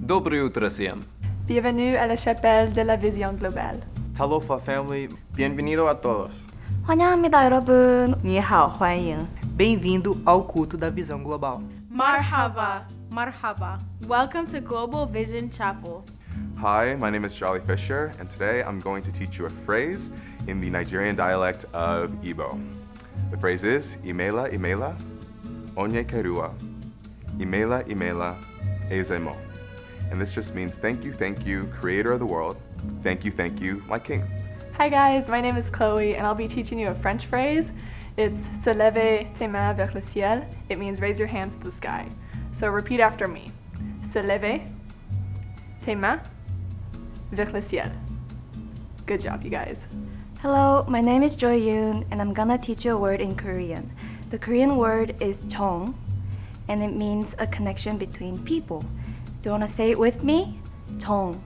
Доброе утро всем. Bienvenue à la chapelle de la vision globale. Talofa family, bienvenido a todos. 환영합니다, 여러분. 你好，欢迎，bem-vindo ao culto da visão global. Marhaba, marhaba. Welcome to Global Vision Chapel. Hi, my name is Jolly Fisher, and today I'm going to teach you a phrase in the Nigerian dialect of Igbo. The phrase is Imela Imela, Onye Kerua, Imela Imela, Ezemo. And this just means thank you, creator of the world. Thank you, my king. Hi guys, my name is Chloe and I'll be teaching you a French phrase. It's se lever tes mains vers le ciel. It means raise your hands to the sky. So repeat after me. Se lever tes mains vers le ciel. Good job, you guys. Hello, my name is Joy Yoon and I'm gonna teach you a word in Korean. The Korean word is 정 and it means a connection between people. Do you wanna say it with me? 정.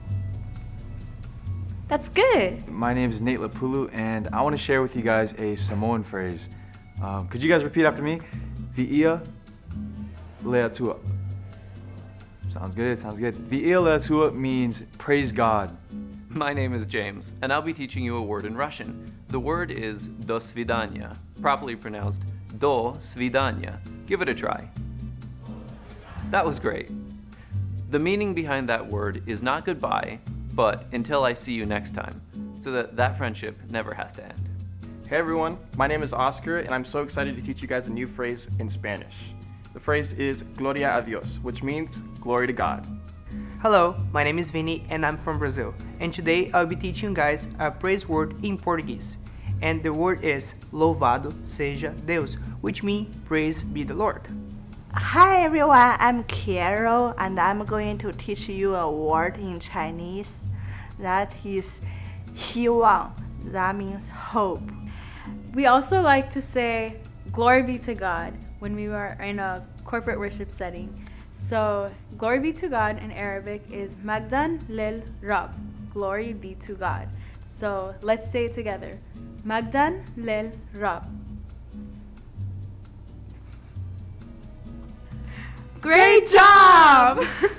That's good. My name is Nate Lapulu, and I want to share with you guys a Samoan phrase. Could you guys repeat after me? Vi'ia leatua. Sounds good, sounds good. Vi'ia leatua means praise God. My name is James, and I'll be teaching you a word in Russian. The word is do svidanya, properly pronounced do svidanya. Give it a try. That was great. The meaning behind that word is not goodbye, but until I see you next time, so that friendship never has to end. Hey everyone, my name is Oscar, and I'm so excited to teach you guys a new phrase in Spanish. The phrase is Gloria a Dios, which means glory to God. Hello, my name is Vinny and I'm from Brazil. And today I'll be teaching you guys a praise word in Portuguese. And the word is Louvado seja Deus, which means praise be the Lord. Hi everyone, I'm Carol and I'm going to teach you a word in Chinese that is 希望. That means hope. We also like to say glory be to God when we are in a corporate worship setting. So glory be to God in Arabic is Magdan lil Rab. Glory be to God. So let's say it together. Magdan lil Rab. Great job!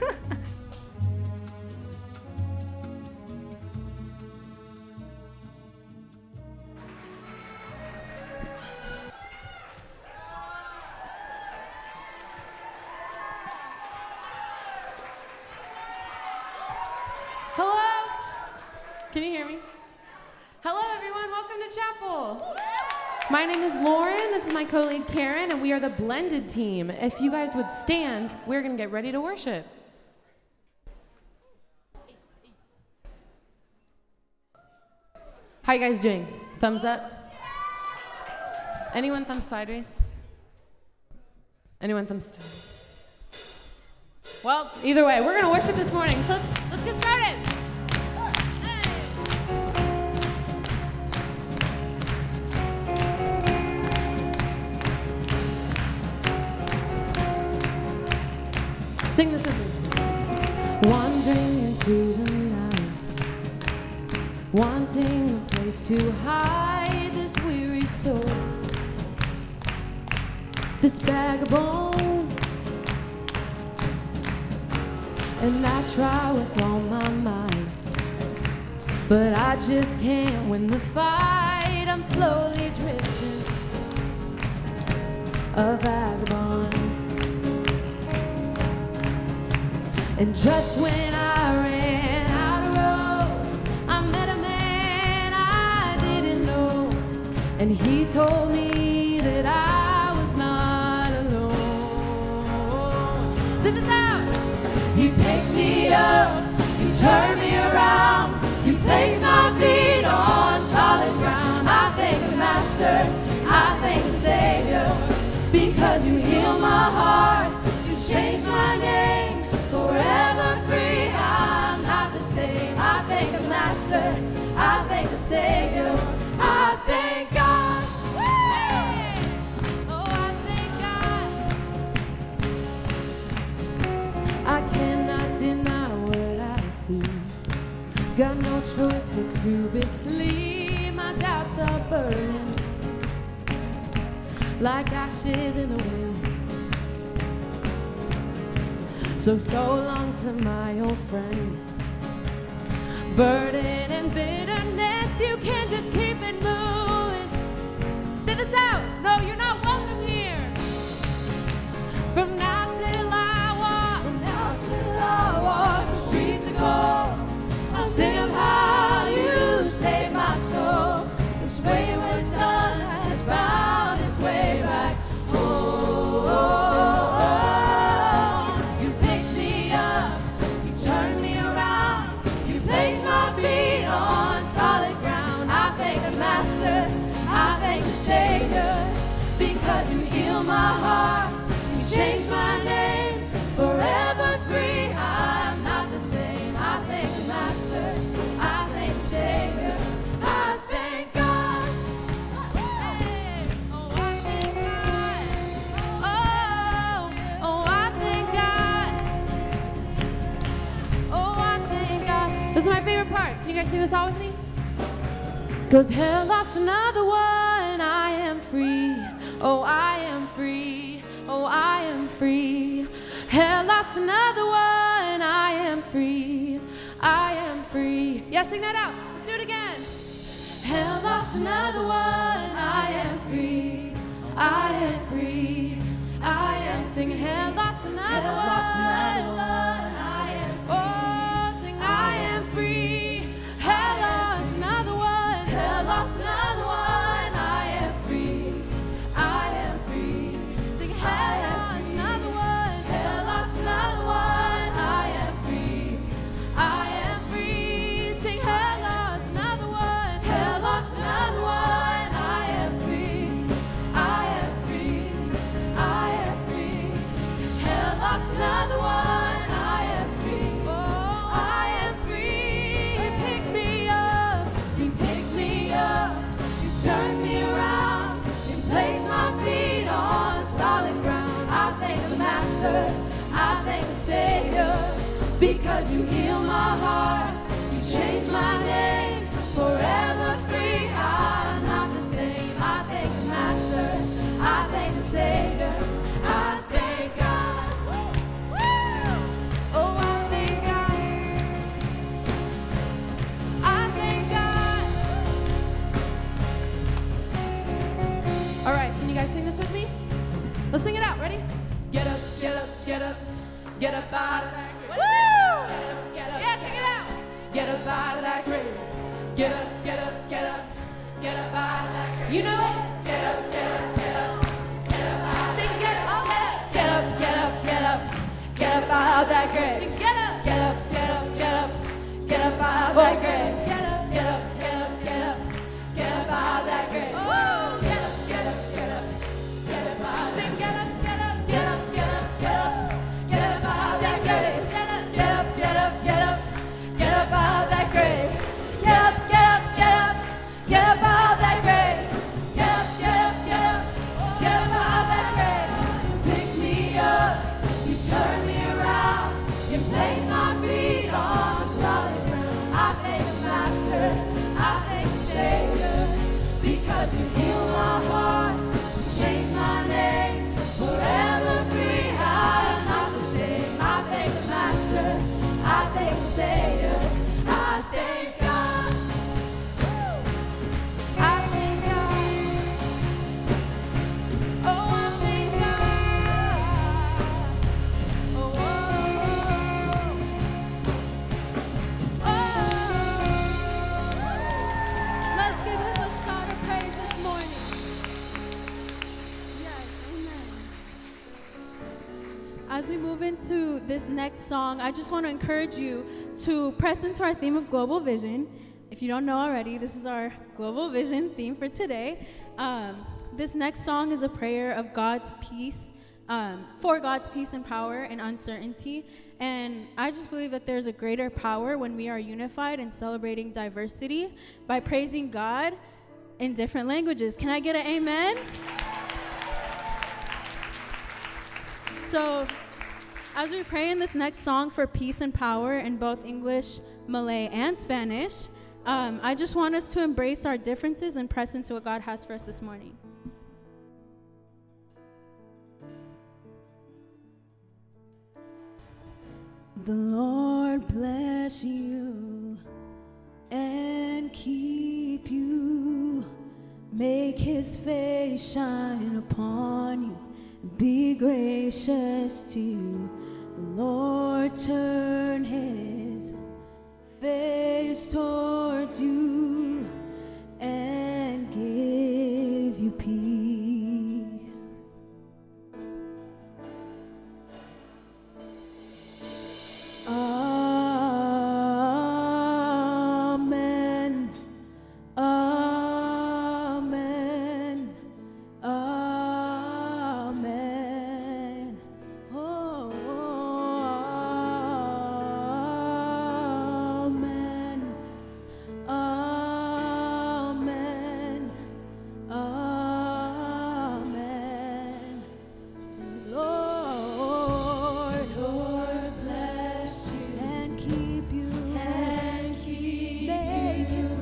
Hello? Can you hear me? Hello everyone, welcome to chapel. My name is Lauren, this is my colleague Karen, and we are the blended team. If you guys would stand, we're gonna get ready to worship. How you guys doing? Thumbs up? Anyone thumbs sideways? Anyone thumbs Well, either way, we're gonna worship this morning, so let's get started. Sing this with me. Wandering into the night, wanting a place to hide this weary soul, this bag of bones. And I try with all my might, but I just can't win the fight. I'm slowly drifting, a vagabond. And just when I ran out of road, I met a man I didn't know, and he told me that I was not alone. Sing this out! He picked me up, he turned me around, he placed my feet on solid ground. I thank the Master, I thank the Savior, because you healed my heart, you changed my name. Forever free, I'm not the same. I thank the Master, I thank the Savior, I thank God. Oh, I thank God. I cannot deny what I see. Got no choice but to believe. My doubts are burning like ashes in the wind. So long to my old friends. Burden and bitterness, you can't just keep it moving. Say this out. No, you're not welcome here. From now till I walk the streets of gold, I'll sing of how you saved my soul. This wayward son has found its way back home. You picked me up, you turned me around, you placed my feet on solid ground. I thank the Master, I thank the Savior, because you healed my heart, you changed my name, forever free. I'm not the same. I thank the Master, I thank the Savior, I thank God. Hey, oh, I thank God. Oh, I thank God. Oh, I thank God. This is my favorite part. Can you guys sing this all with me? Goes hell lost another one. I am free. Oh, I am free. Oh, I am free. Hell lost another one. I am free. I am free. Yeah, sing that out. Let's do it again. Hell lost another one. I am free. I am free. I am singing. Hell lost another one. I am free. Oh, sing. I am free. Hell lost another one. Hell lost another one. I am free. I am free. Sing. Hell lost another one. Hell lost another one. I am free. I am free. Sing. Hell lost another one. Hell lost another one. I am free. I am free. I am free. Hell lost another one. I am free. Oh, I am free. He picked me up. He picked me up. You turned me around. You placed my feet on solid ground. I thank the Master. I thank the Savior, because you healed my heart. You changed my name, forever free. I'm not the same. I thank the Master. I thank the Savior. I thank God. Oh, I thank God. I thank God. All right, can you guys sing this with me? Let's sing it out. Ready? Get up, get up, get up, get up out of that grave. Woo! Get up, yeah, sing it out. Get up out of that grave. Get up, get up, get up, get up out of that grave. You know it? Get up, get up, get up, get up out. Sing, get up, get up, get up, get up, get up out of that grave. Sing, get up, get up, get up, get up, get up out of that grave. Get up, get up, get up, get up, get up out of that grave. Oh, get up, get up, get up, get up out. Sing, get up, get up, get up, get up, get up, get up out of that grave. Get up, get up, get up, get up, get up out of that grave. Get up, get up, get up, get up out of that grave. Get up, get up, get up, get up out of that grave. You picked me up, you turned me around, you placed my feet on solid ground. I thank the Master, I thank the Savior, because you healed my heart, you changed my name, forever free. I'm not the same. I thank the Master, I thank the Savior, I thank God. I thank God. Oh, I thank God. Oh, let's give him a shout of praise this morning. Yes, amen. As we move into this next song, I just want to encourage you to press into our theme of global vision. If you don't know already, this is our global vision theme for today. This next song is a prayer of God's peace, for God's peace and power in uncertainty. And I just believe that there's a greater power when we are unified and celebrating diversity by praising God in different languages. Can I get an amen? So as we pray in this next song for peace and power in both English, Malay, and Spanish, I just want us to embrace our differences and press into what God has for us this morning. The Lord bless you and keep you. Make his face shine upon you and be gracious to you. The Lord turn his face towards you and give you peace. Amen. Amen. Amen. Oh, amen. Amen. Amen. Lord, Lord bless you and keep you. Make his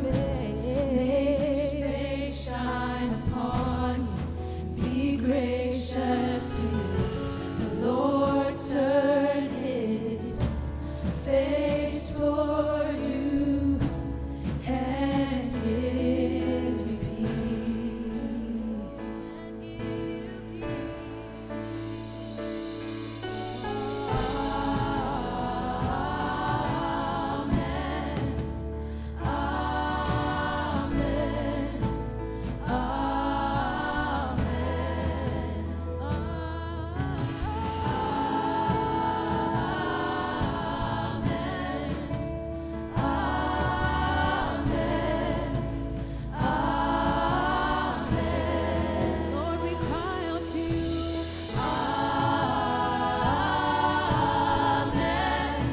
face shine upon you. Be gracious to you. The Lord turn his face toward you and give you peace. Amen. Amen. Lord, we cry out to you. Amen.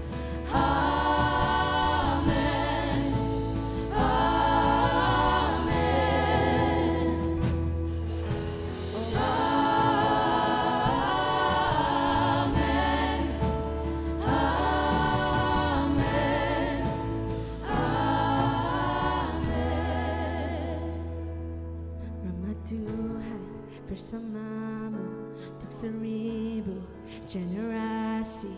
Amen. Ramatuhan bersamamu untuk 1000 generasi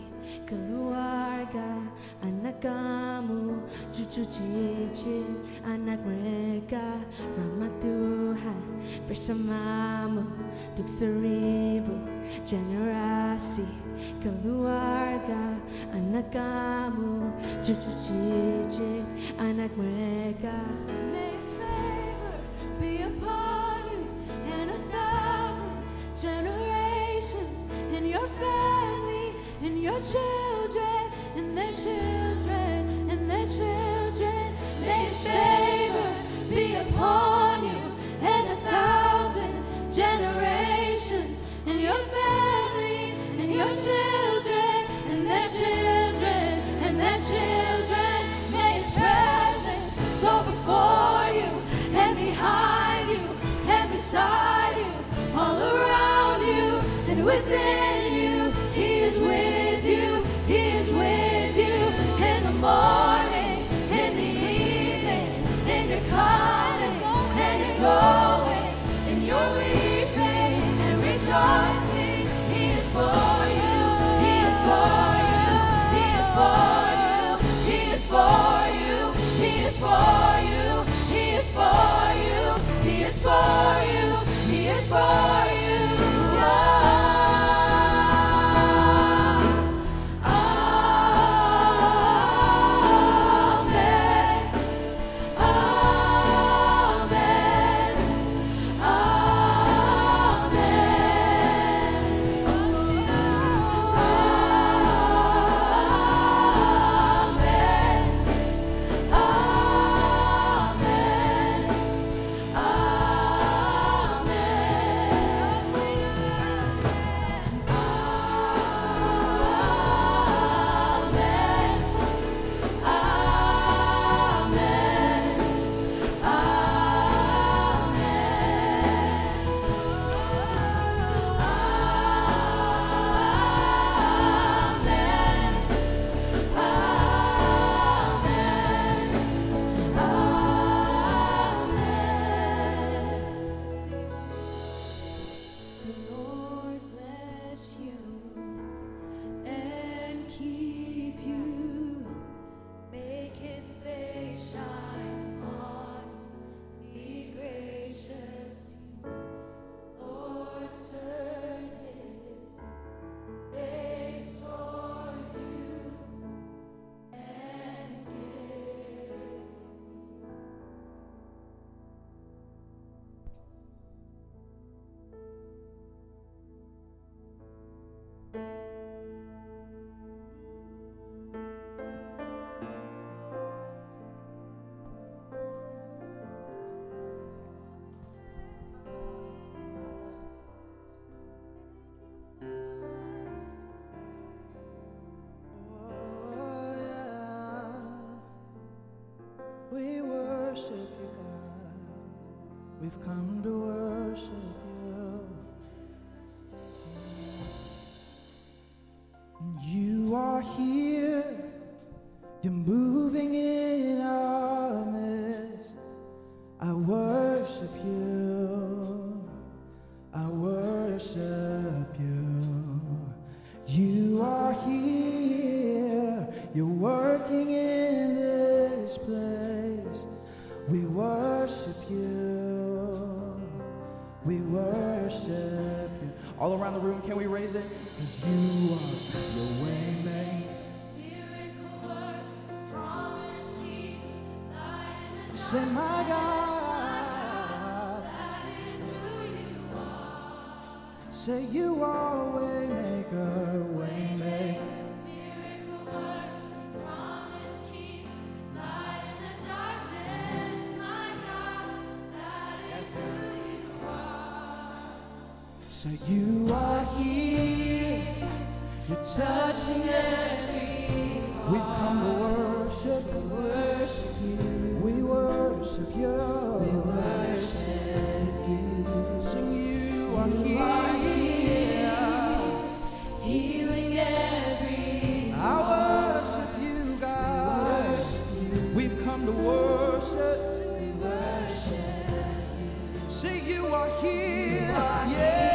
keluarga, anak kamu, cucu cicit, anak mereka. Rahmat Tuhan bersamamu untuk 1000 generasi keluarga, anak kamu, cucu cicit, anak mereka. May his favor be upon you and 1,000 generations, and your family, and your children, and their children, and their children. May his favor be upon you and 1,000 generations, and your family, and your children, and their children, and their children. May his presence go before you and behind you and beside you, all around you and within you. He is with you. He is with you in the morning, in the evening, in your coming and your going, in your weeping and rejoicing. He is for you. He is for you. He is for you. He is for you. He is for you. He is for you. He is for you. He is for you. Amen. you. You are here, you're working in this place. We worship you, we worship you. All around the room, can we raise it? 'Cause you are your way maker. Say, my God, say you are a way maker, way maker. Say you are here, you're touching every. We've come to worship, worship you. We worship you, we worship you. Sing you are here, healing every. I worship you, God. Worship you. We've come to worship, we worship you. Say you are here, yeah.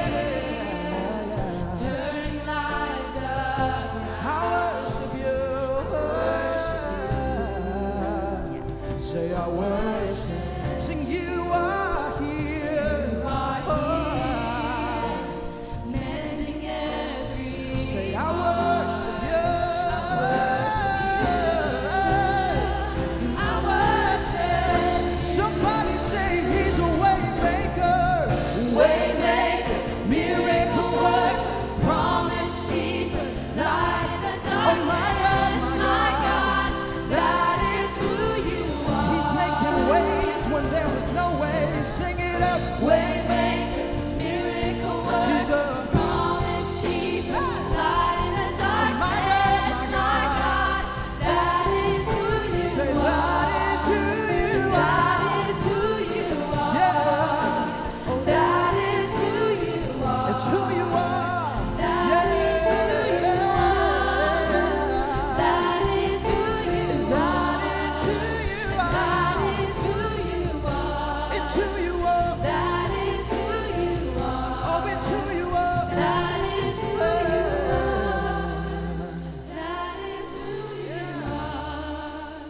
Say I worship, sing you are here, you are here, mending every. Say I worship you, I worship. Somebody say he's a way maker, miracle worker, promise keeper, light in the darkness. Oh my God, my God, that is who you are. Ways when there was no way, sing it up. Way maker, miracle worker, he's a promise keeper, light in the darkness. My God, that is who you are. Say that is who you are. That is who you are. Yeah. Oh, that is who you are. It's who you are. That is who you are. That is who you are. That is who you are. It's who you are. That is who you are. Oh, it's who you are. That is who you are. That is who you are.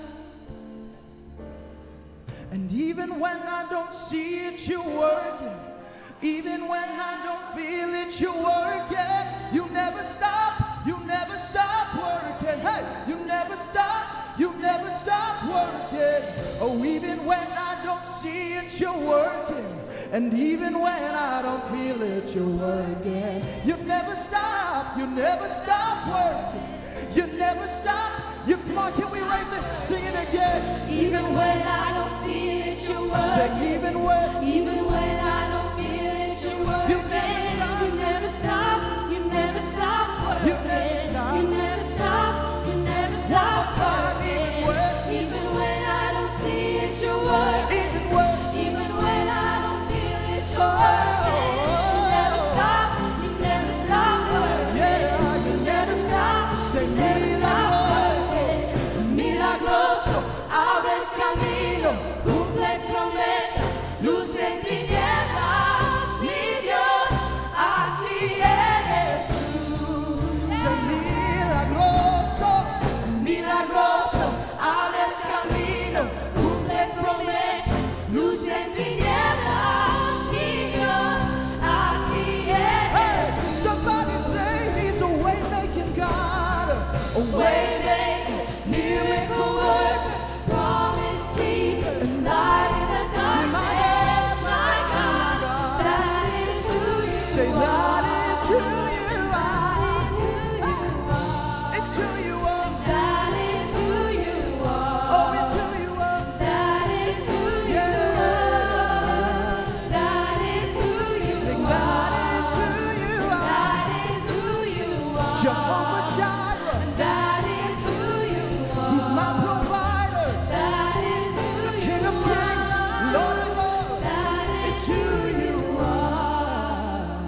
And even when I don't see it, you're working. Even when I don't feel it, you're working. You never stop. You never stop working. Hey, you never stop. You never stop working. Oh, even when I don't see it, you're working. And even when I don't feel it, you're working. You never stop. You never stop working. You never stop. You, come on, can we raise it? Sing it again. Even when I don't see it, you're working. Say even when I don't feel it, you're working. You never stop. You never stop. You never stop working. You never stop. You never stop. You never stop working. Even when I don't see it, you're working. Even when I don't feel it, you're working. You never stop. You never stop working. Yeah, you never stop. Say milagroso, milagroso, abres camino, cumples promesas, luz en tinieblas, mi Dios, así eres tú. Say milagroso, milagroso, abres camino, cumples promesas, luz en tinieblas, mi Dios, así eres. Hey, somebody say he's a way-making God, a way-maker, miracle worker, promise keeper, and light in the darkness. My God, that is who you are. Say that is who you are. It's who you are. That is who you are. Oh, it's who you are. That is who you are. That is who you are. That is who you are. That is who you are. Jehovah Jireh. That is who you are. He's my provider. That is who you are. The King of Kings, Lord of Lords. It's who you are.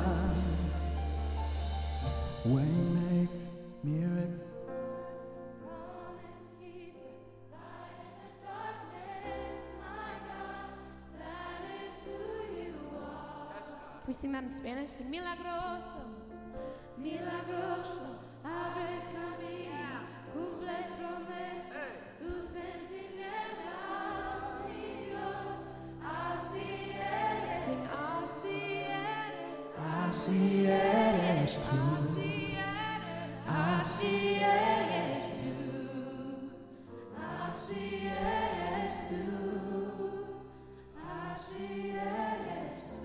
Way make miracle. We sing that in Spanish. Milagroso. Así eres tú. Así eres tú. Así eres tú. Así eres tú.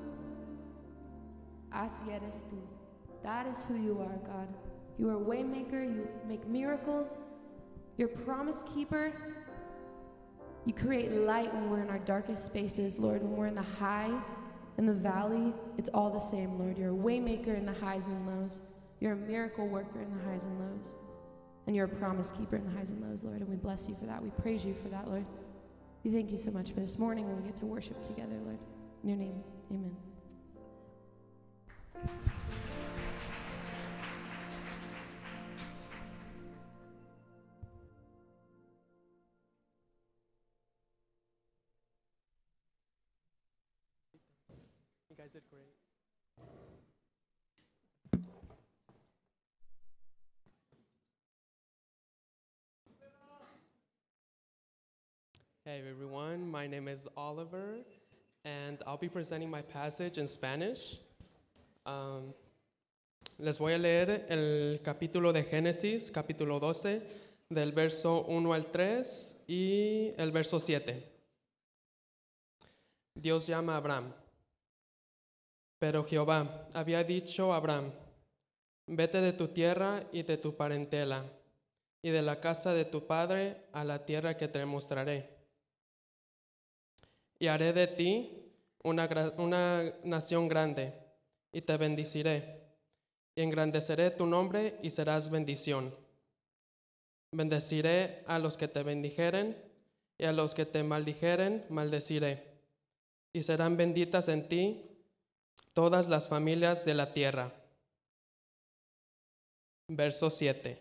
Así eres tú. That is who you are, God. You are a way maker, you make miracles, you're a promise keeper. You create light when we're in our darkest spaces, Lord. When we're in the high, in the valley, it's all the same, Lord. You're a way maker in the highs and lows. You're a miracle worker in the highs and lows. And you're a promise keeper in the highs and lows, Lord. And we bless you for that. We praise you for that, Lord. We thank you so much for this morning when we get to worship together, Lord. In your name, amen. You guys did great. Hey everyone, my name is Oliver, and I'll be presenting my passage in Spanish. Les voy a leer el capítulo de Génesis, capítulo 12, del verso 1 al 3 y el verso 7. Dios llama a Abraham. Pero Jehová había dicho a Abraham, vete de tu tierra y de tu parentela, y de la casa de tu padre a la tierra que te mostraré. Y haré de ti una nación grande, y te bendeciré, y engrandeceré tu nombre y serás bendición. Bendeciré a los que te bendijeren, y a los que te maldijeren, maldeciré. Y serán benditas en ti todas las familias de la tierra. Verso 7.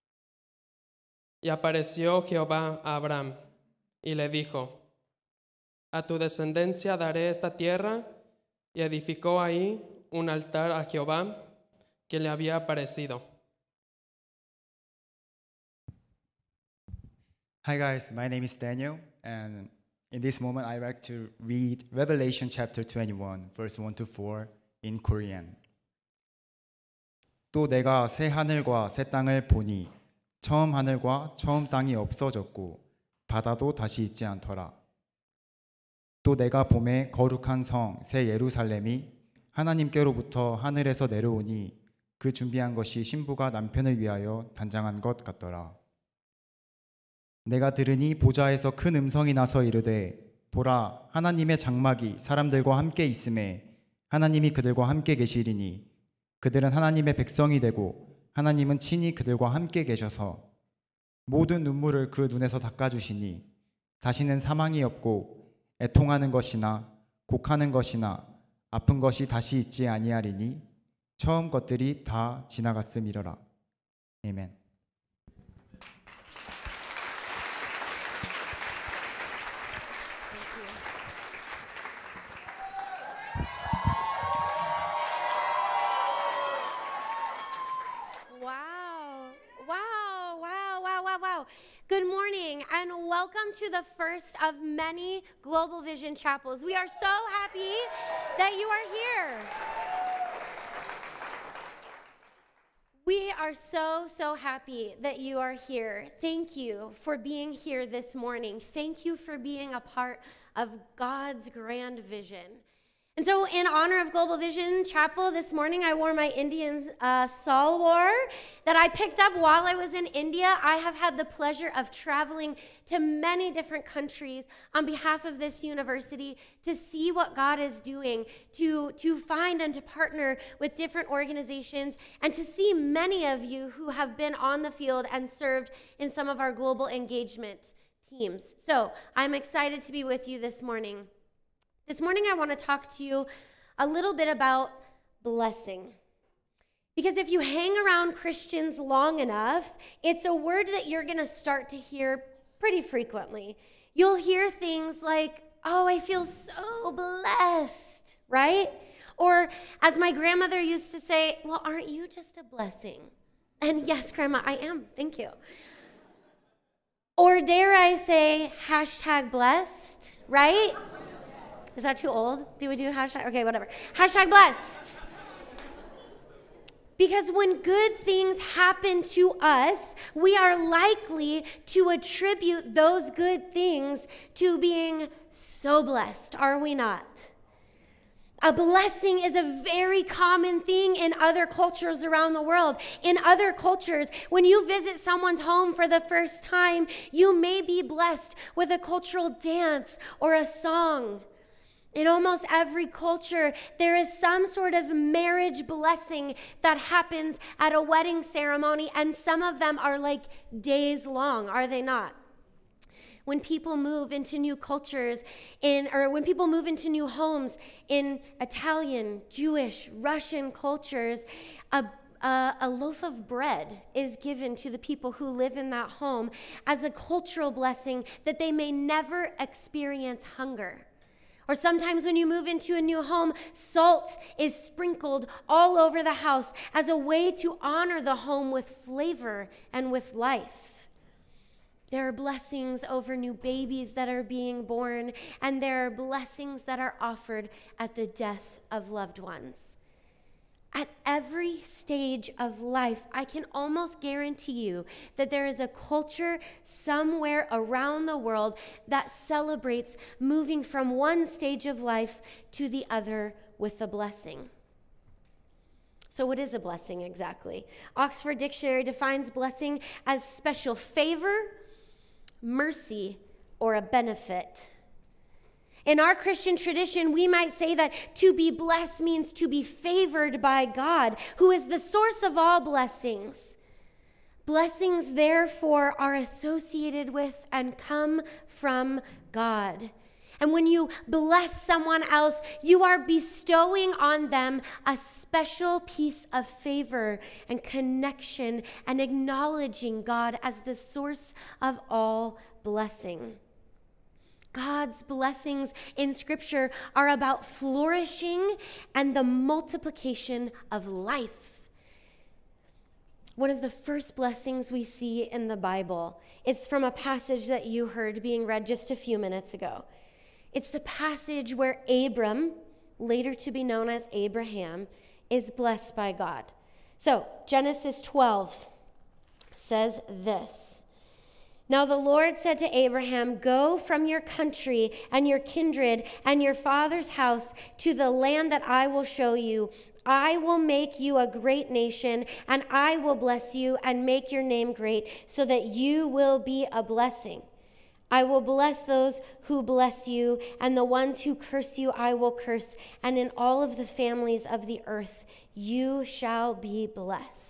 Y apareció Jehová a Abraham, y le dijo, a tu descendencia daré esta tierra, y edificó ahí un altar a Jehová que le había aparecido. Hi guys, my name is Daniel, and in this moment I would like to read Revelation chapter 21, verse 1 to 4 in Korean. 또 내가 새 하늘과 새 땅을 보니 처음 하늘과 처음 땅이 없어졌고 바다도 다시 있지 않더라. 또 내가 봄에 거룩한 성 새 예루살렘이 하나님께로부터 하늘에서 내려오니 그 준비한 것이 신부가 남편을 위하여 단장한 것 같더라. 내가 들으니 보좌에서 큰 음성이 나서 이르되 보라 하나님의 장막이 사람들과 함께 있음에 하나님이 그들과 함께 계시리니 그들은 하나님의 백성이 되고 하나님은 친히 그들과 함께 계셔서 모든 눈물을 그 눈에서 닦아주시니 다시는 사망이 없고 애통하는 것이나 곡하는 것이나 아픈 것이 다시 있지 아니하리니 처음 것들이 다 지나갔음이러라. 아멘. Good morning and welcome to the first of many Global Vision Chapels. We are so happy that you are here. We are so happy that you are here. Thank you for being here this morning. Thank you for being a part of God's grand vision. And so in honor of Global Vision Chapel this morning, I wore my Indian salwar that I picked up while I was in India. I have had the pleasure of traveling to many different countries on behalf of this university to see what God is doing, to find and to partner with different organizations, and to see many of you who have been on the field and served in some of our global engagement teams. So I'm excited to be with you this morning. This morning, I want to talk to you a little bit about blessing. Because if you hang around Christians long enough, it's a word that you're going to start to hear pretty frequently. You'll hear things like, oh, I feel so blessed, right? Or as my grandmother used to say, well, aren't you just a blessing? And yes, Grandma, I am. Thank you. Or dare I say, hashtag blessed, right? Is that too old? Do we do hashtag? Okay, whatever. Hashtag blessed. Because when good things happen to us, we are likely to attribute those good things to being so blessed, are we not? A blessing is a very common thing in other cultures around the world. In other cultures, when you visit someone's home for the first time, you may be blessed with a cultural dance or a song. In almost every culture, there is some sort of marriage blessing that happens at a wedding ceremony, and some of them are like days long, are they not? When people move into new cultures, when people move into new homes in Italian, Jewish, Russian cultures, a loaf of bread is given to the people who live in that home as a cultural blessing that they may never experience hunger. Or sometimes when you move into a new home, salt is sprinkled all over the house as a way to honor the home with flavor and with life. There are blessings over new babies that are being born, and there are blessings that are offered at the death of loved ones. At every stage of life, I can almost guarantee you that there is a culture somewhere around the world that celebrates moving from one stage of life to the other with a blessing. So what is a blessing exactly? Oxford Dictionary defines blessing as special favor, mercy, or a benefit. In our Christian tradition, we might say that to be blessed means to be favored by God, who is the source of all blessings. Blessings, therefore, are associated with and come from God. And when you bless someone else, you are bestowing on them a special piece of favor and connection and acknowledging God as the source of all blessing. God's blessings in Scripture are about flourishing and the multiplication of life. One of the first blessings we see in the Bible is from a passage that you heard being read just a few minutes ago. It's the passage where Abram, later to be known as Abraham, is blessed by God. So, Genesis 12 says this. Now the Lord said to Abraham, go from your country and your kindred and your father's house to the land that I will show you. I will make you a great nation, and I will bless you and make your name great, so that you will be a blessing. I will bless those who bless you, and the ones who curse you I will curse, and in all of the families of the earth you shall be blessed.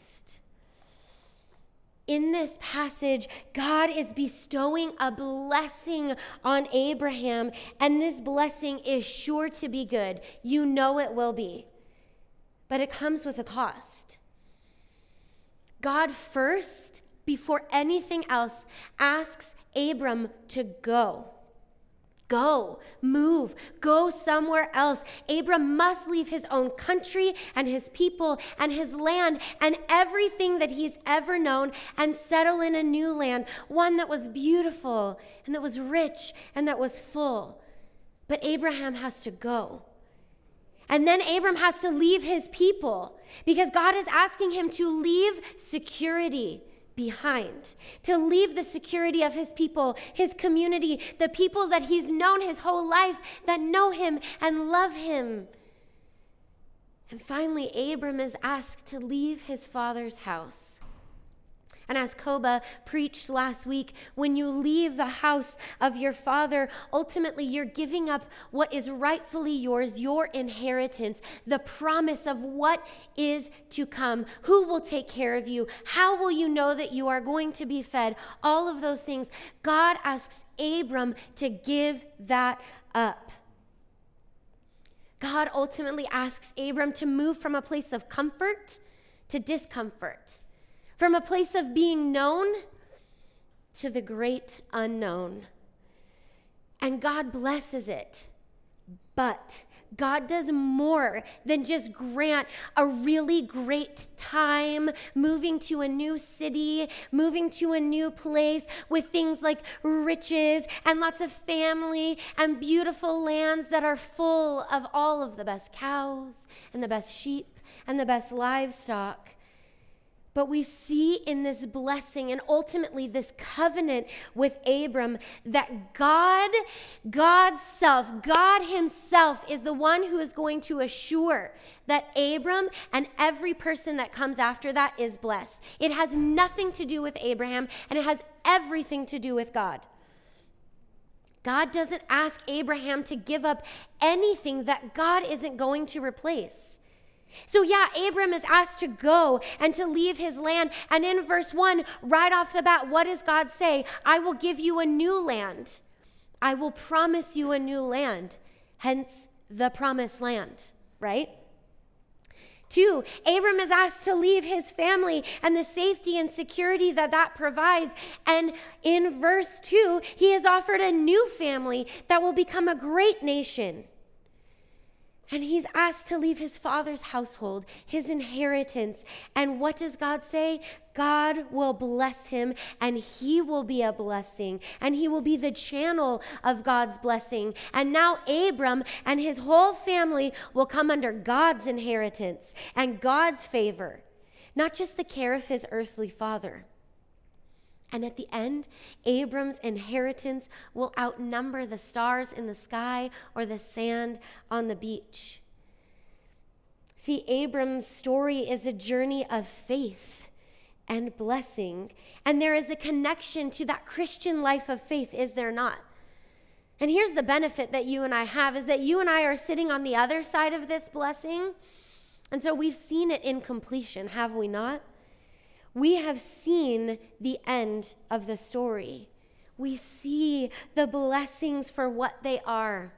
In this passage, God is bestowing a blessing on Abraham, and this blessing is sure to be good. You know it will be. But it comes with a cost. God first, before anything else, asks Abram to go. Go, move, go somewhere else. Abram must leave his own country and his people and his land and everything that he's ever known and settle in a new land, one that was beautiful and that was rich and that was full. But Abraham has to go. And then Abram has to leave his people because God is asking him to leave security behind, to leave the security of his people, his community, the people that he's known his whole life that know him and love him. And finally, Abram is asked to leave his father's house. And as Koba preached last week, when you leave the house of your father, ultimately you're giving up what is rightfully yours, your inheritance, the promise of what is to come. Who will take care of you? How will you know that you are going to be fed? All of those things. God asks Abram to give that up. God ultimately asks Abram to move from a place of comfort to discomfort. From a place of being known to the great unknown. And God blesses it. But God does more than just grant a really great time moving to a new city, moving to a new place with things like riches and lots of family and beautiful lands that are full of all of the best cows and the best sheep and the best livestock. But we see in this blessing and ultimately this covenant with Abram that God's self, God himself is the one who is going to assure that Abram and every person that comes after that is blessed. It has nothing to do with Abraham, and it has everything to do with God. God doesn't ask Abraham to give up anything that God isn't going to replace. So yeah, Abram is asked to go and to leave his land. And in verse 1, right off the bat, what does God say? I will give you a new land. I will promise you a new land. Hence, the promised land, right? 2, Abram is asked to leave his family and the safety and security that provides. And in verse 2, he is offered a new family that will become a great nation. And he's asked to leave his father's household, his inheritance. And what does God say? God will bless him, and he will be a blessing, and he will be the channel of God's blessing. And now Abram and his whole family will come under God's inheritance and God's favor, not just the care of his earthly father. And at the end, Abram's inheritance will outnumber the stars in the sky or the sand on the beach. See, Abram's story is a journey of faith and blessing. And there is a connection to that Christian life of faith, is there not? And here's the benefit that you and I have, is that you and I are sitting on the other side of this blessing. And so we've seen it in completion, have we not? We have seen the end of the story. We see the blessings for what they are.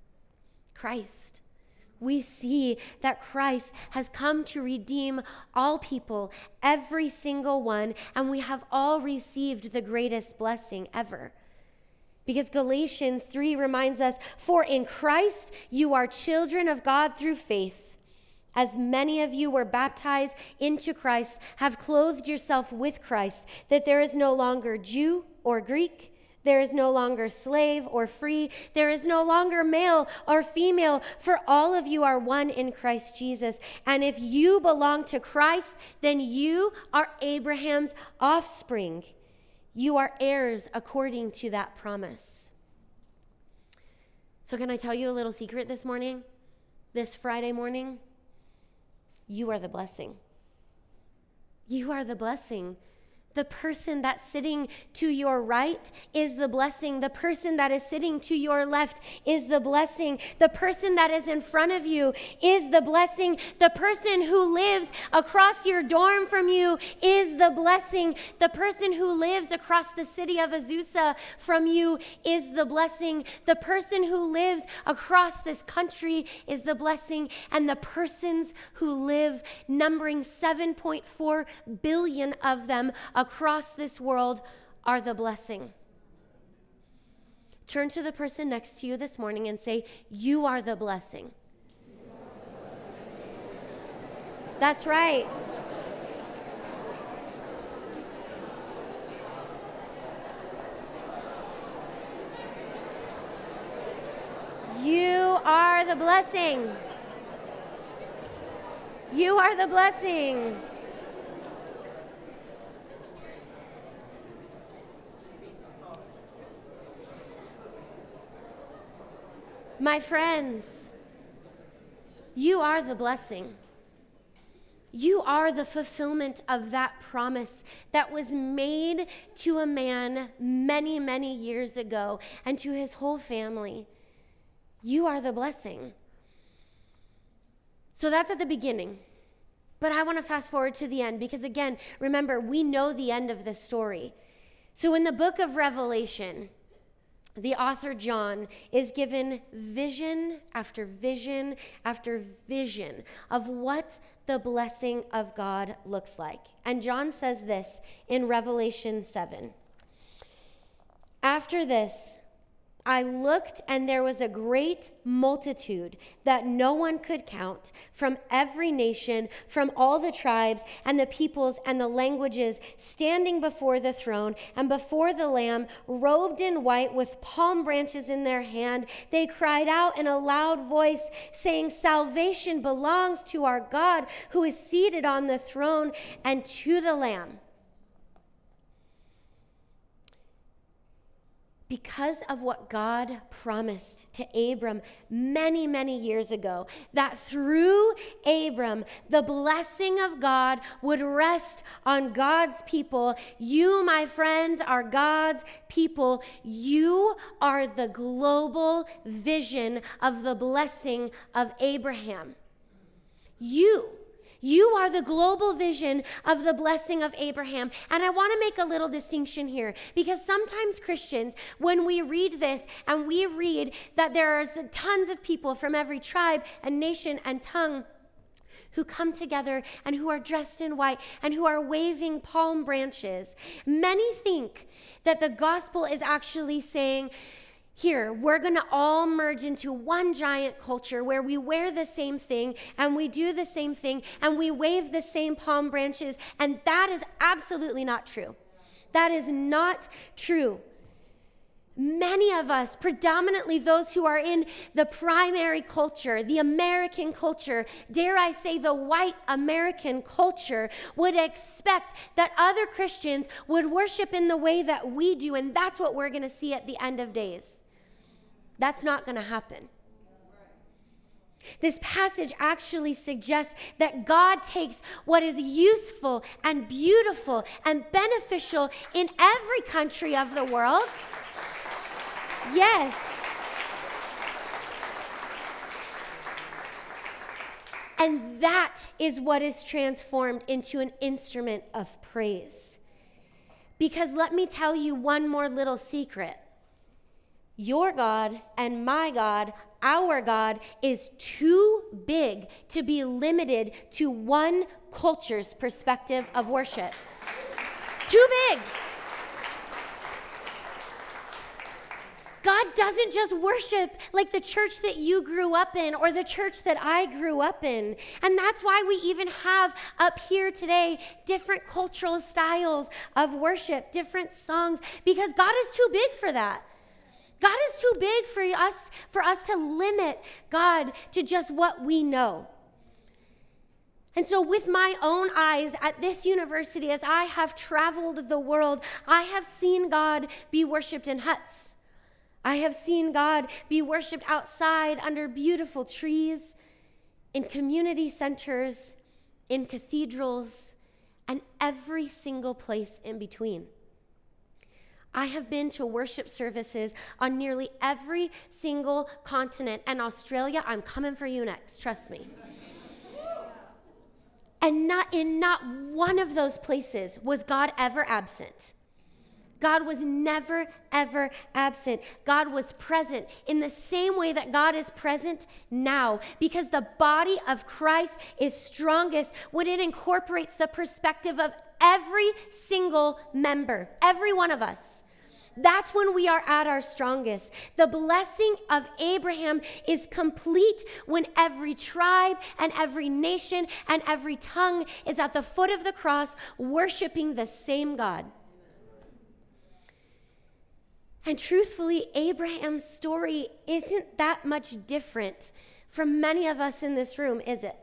Christ. We see that Christ has come to redeem all people, every single one, and we have all received the greatest blessing ever. Because Galatians 3 reminds us, for in Christ you are children of God through faith. As many of you were baptized into Christ, have clothed yourself with Christ, that there is no longer Jew or Greek, there is no longer slave or free, there is no longer male or female, for all of you are one in Christ Jesus. And if you belong to Christ, then you are Abraham's offspring. You are heirs according to that promise. So can I tell you a little secret this morning? This Friday morning? You are the blessing. You are the blessing. The person that's sitting to your right is the blessing. The person that is sitting to your left is the blessing. The person that is in front of you is the blessing. The person who lives across your dorm from you is the blessing. The person who lives across the city of Azusa from you is the blessing. The person who lives across this country is the blessing. And the persons who live, numbering 7.4 billion of them, across this world are the blessing. Turn to the person next to you this morning and say, you are the blessing. That's right. You are the blessing. You are the blessing. My friends, you are the blessing. You are the fulfillment of that promise that was made to a man many, many years ago and to his whole family. You are the blessing. So that's at the beginning. But I want to fast forward to the end because, again, remember, we know the end of this story. So in the book of Revelation, the author John is given vision after vision after vision of what the blessing of God looks like. And John says this in Revelation 7. After this, I looked, and there was a great multitude that no one could count, from every nation, from all the tribes and the peoples and the languages, standing before the throne and before the Lamb, robed in white with palm branches in their hand. They cried out in a loud voice, saying, "Salvation belongs to our God who is seated on the throne and to the Lamb." Because of what God promised to Abram many, many years ago, that through Abram, the blessing of God would rest on God's people. You, my friends, are God's people. You are the global vision of the blessing of Abraham. You are the global vision of the blessing of Abraham. And I want to make a little distinction here, because sometimes Christians, when we read this and we read that there are tons of people from every tribe and nation and tongue who come together and who are dressed in white and who are waving palm branches, many think that the gospel is actually saying, here, we're going to all merge into one giant culture where we wear the same thing and we do the same thing and we wave the same palm branches. And that is absolutely not true. That is not true. Many of us, predominantly those who are in the primary culture, the American culture, dare I say the white American culture, would expect that other Christians would worship in the way that we do, and that's what we're going to see at the end of days. That's not going to happen. This passage actually suggests that God takes what is useful and beautiful and beneficial in every country of the world. Yes. And that is what is transformed into an instrument of praise. Because let me tell you one more little secret. Your God and my God, our God, is too big to be limited to one culture's perspective of worship. Too big. God doesn't just worship like the church that you grew up in or the church that I grew up in. And that's why we even have up here today different cultural styles of worship, different songs, because God is too big for that. God is too big for us to limit God to just what we know. And so with my own eyes at this university, as I have traveled the world, I have seen God be worshiped in huts. I have seen God be worshiped outside under beautiful trees, in community centers, in cathedrals, and every single place in between. I have been to worship services on nearly every single continent. And Australia, I'm coming for you next, trust me. And not one of those places was God ever absent. God was never, ever absent. God was present in the same way that God is present now, because the body of Christ is strongest when it incorporates the perspective of every single member, every one of us. That's when we are at our strongest. The blessing of Abraham is complete when every tribe and every nation and every tongue is at the foot of the cross worshiping the same God. And truthfully, Abraham's story isn't that much different from many of us in this room, is it?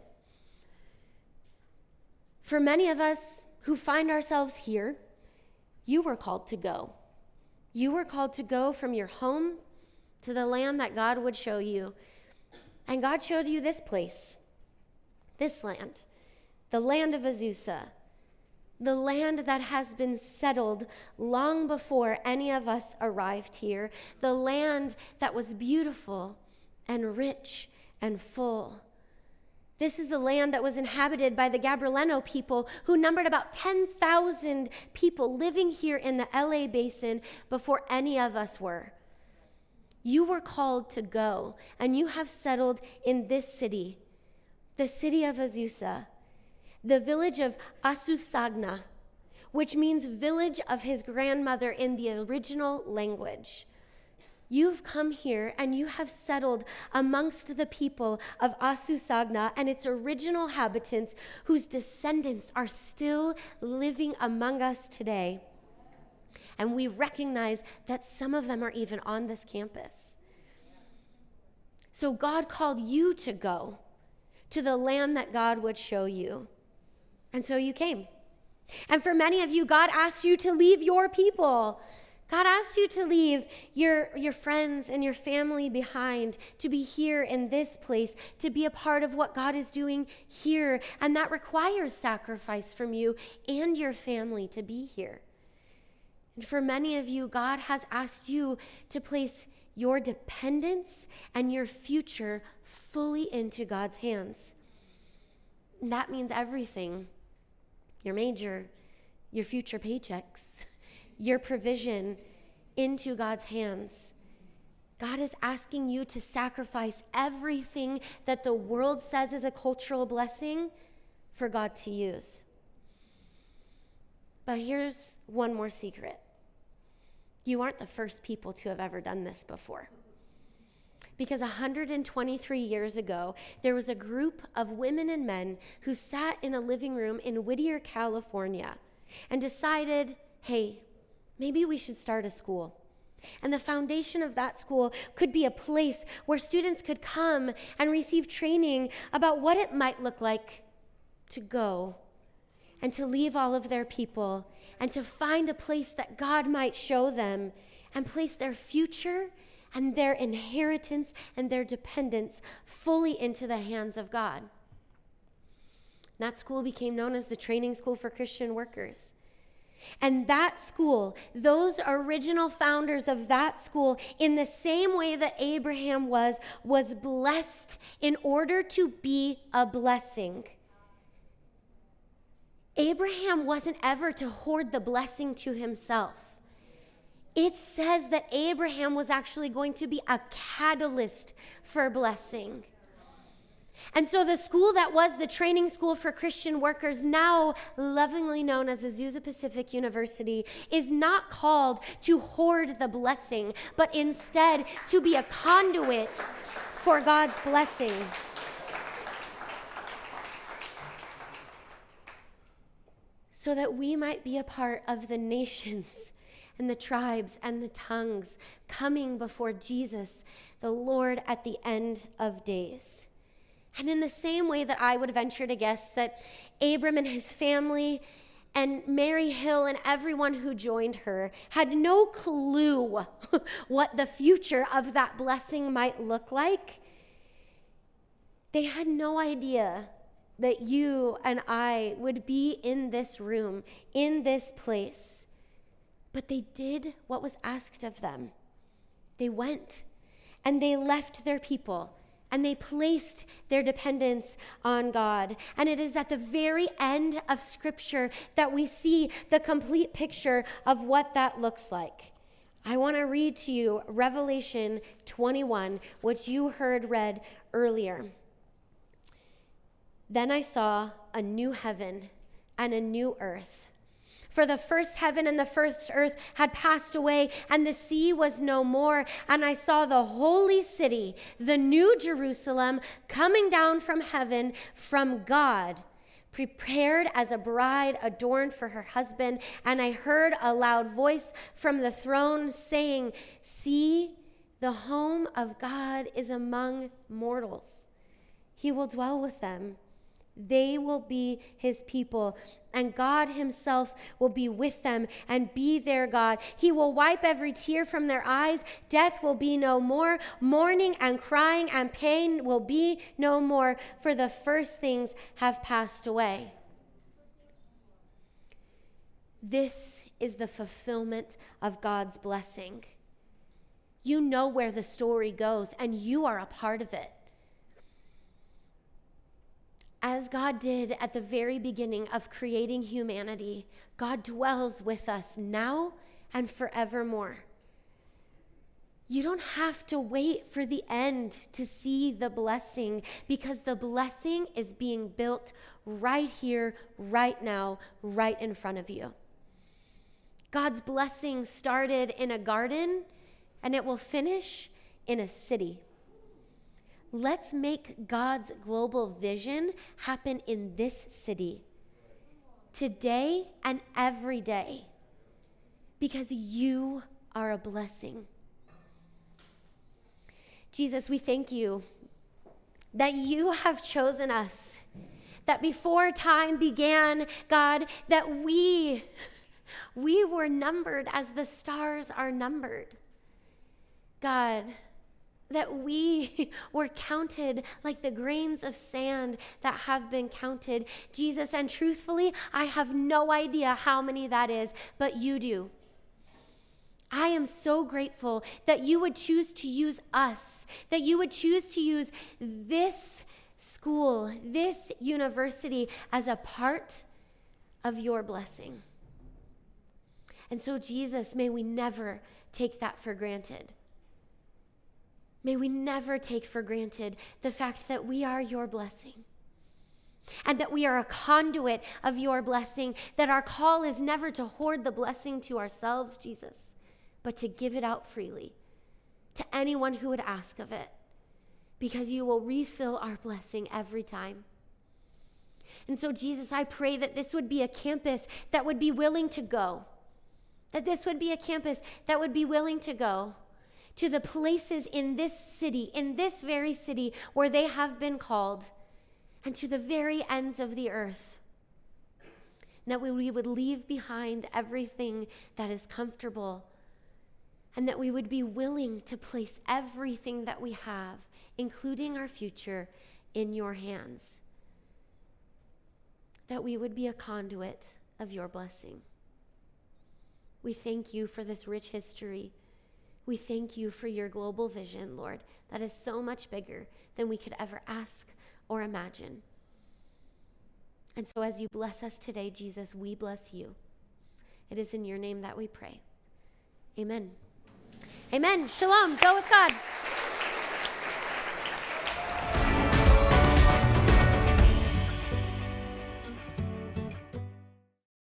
For many of us who find ourselves here, you were called to go. You were called to go from your home to the land that God would show you. And God showed you this place, this land, the land of Azusa, the land that has been settled long before any of us arrived here, the land that was beautiful and rich and full. This is the land that was inhabited by the Gabrielino people, who numbered about 10,000 people living here in the LA basin before any of us were. You were called to go, and you have settled in this city, the city of Azusa, the village of Asusagna, which means village of his grandmother in the original language. You've come here and you have settled amongst the people of Asusagna and its original inhabitants whose descendants are still living among us today. And we recognize that some of them are even on this campus. So God called you to go to the land that God would show you. And so you came. And for many of you, God asked you to leave your people. God asked you to leave your friends and your family behind, to be here in this place, to be a part of what God is doing here. And that requires sacrifice from you and your family to be here. And for many of you, God has asked you to place your dependence and your future fully into God's hands. And that means everything. Your major, your future paychecks, your provision into God's hands. God is asking you to sacrifice everything that the world says is a cultural blessing for God to use. But here's one more secret. You aren't the first people to have ever done this before. Because 123 years ago, there was a group of women and men who sat in a living room in Whittier, California, and decided, hey, maybe we should start a school. And the foundation of that school could be a place where students could come and receive training about what it might look like to go and to leave all of their people and to find a place that God might show them and place their future and their inheritance and their dependence fully into the hands of God. That school became known as the Training School for Christian Workers. And that school, those original founders of that school, in the same way that Abraham was blessed in order to be a blessing. Abraham wasn't ever to hoard the blessing to himself. It says that Abraham was actually going to be a catalyst for blessing. And so the school that was the Training School for Christian Workers, now lovingly known as Azusa Pacific University, is not called to hoard the blessing, but instead to be a conduit for God's blessing. So that we might be a part of the nations and the tribes and the tongues coming before Jesus, the Lord, at the end of days. And in the same way that I would venture to guess that Abram and his family and Mary Hill and everyone who joined her had no clue what the future of that blessing might look like, they had no idea that you and I would be in this room, in this place. But they did what was asked of them. They went and they left their people and they placed their dependence on God. And it is at the very end of Scripture that we see the complete picture of what that looks like. I want to read to you Revelation 21, which you heard read earlier. Then I saw a new heaven and a new earth. For the first heaven and the first earth had passed away, and the sea was no more. And I saw the holy city, the new Jerusalem, coming down from heaven from God, prepared as a bride adorned for her husband. And I heard a loud voice from the throne saying, "See, the home of God is among mortals. He will dwell with them. They will be his people, and God himself will be with them and be their God. He will wipe every tear from their eyes. Death will be no more. Mourning and crying and pain will be no more, for the first things have passed away." This is the fulfillment of God's blessing. You know where the story goes, and you are a part of it. As God did at the very beginning of creating humanity, God dwells with us now and forevermore. You don't have to wait for the end to see the blessing, because the blessing is being built right here, right now, right in front of you. God's blessing started in a garden and it will finish in a city. Let's make God's global vision happen in this city, today and every day, because you are a blessing. Jesus, we thank you that you have chosen us, that before time began, God, that we were numbered as the stars are numbered. God, that we were counted like the grains of sand that have been counted. Jesus, and truthfully, I have no idea how many that is, but you do. I am so grateful that you would choose to use us, that you would choose to use this school, this university as a part of your blessing. And so, Jesus, may we never take that for granted. May we never take for granted the fact that we are your blessing and that we are a conduit of your blessing, that our call is never to hoard the blessing to ourselves, Jesus, but to give it out freely to anyone who would ask of it, because you will refill our blessing every time. And so, Jesus, I pray that this would be a campus that would be willing to go, that this would be a campus that would be willing to go to the places in this city, in this very city where they have been called, and to the very ends of the earth. And that we would leave behind everything that is comfortable, and that we would be willing to place everything that we have, including our future, in your hands. That we would be a conduit of your blessing. We thank you for this rich history. We thank you for your global vision, Lord, that is so much bigger than we could ever ask or imagine. And so as you bless us today, Jesus, we bless you. It is in your name that we pray. Amen. Amen. Shalom. Go with God.